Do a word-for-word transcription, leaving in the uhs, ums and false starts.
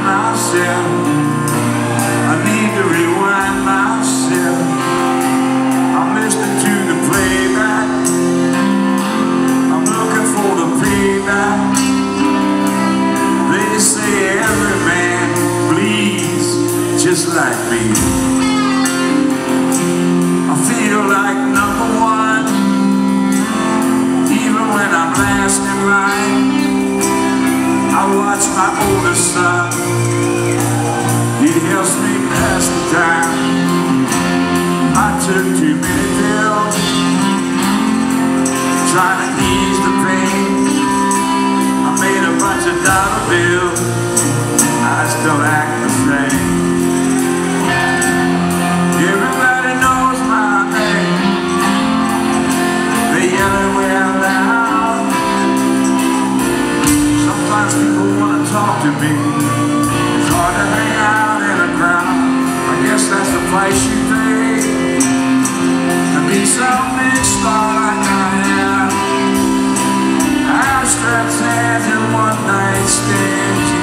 myself. I need to rewind myself. I'm listening to the playback. I'm looking for the payback. They say every man bleeds just like me. I feel like number one, even when I'm last in line. I watch my oldest son, he helps me pass the time. I took too many pills, trying to ease the pain. I made a bunch of dollar bills, I still act the same. Everybody knows my name, they yell it well loud. Sometimes people want to talk to me, it's hard to hang out in a crowd. I guess that's the price you pay to be some big star like I am. Abstract hands and one night stands.